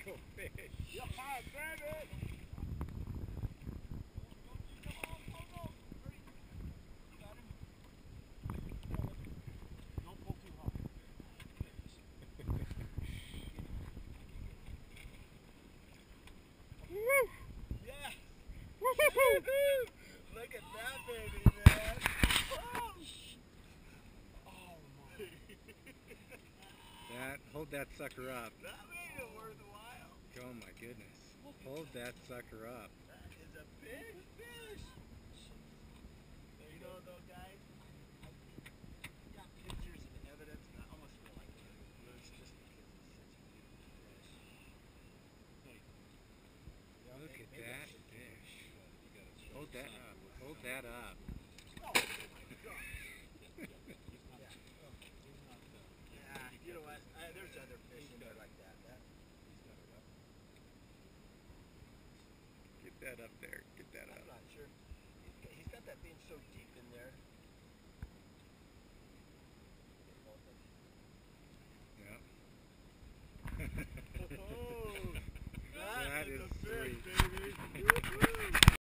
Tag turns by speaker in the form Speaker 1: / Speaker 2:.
Speaker 1: Go fish.
Speaker 2: Yeah, grab it. Don't pull too hard. Yeah. Look at that baby, man. Oh my.
Speaker 1: Hold that sucker up.
Speaker 2: That made it worthwhile.
Speaker 1: Oh my goodness. Hold that sucker up.
Speaker 2: That is a big fish. You know though, guys, I got pictures and evidence, and I almost feel like it was just because it's such a beautiful fish.
Speaker 1: Look at that fish. Hold that up. Hold that up.
Speaker 2: Oh my God. Yeah, you know what? There's other fish in there like that.
Speaker 1: Get that up there.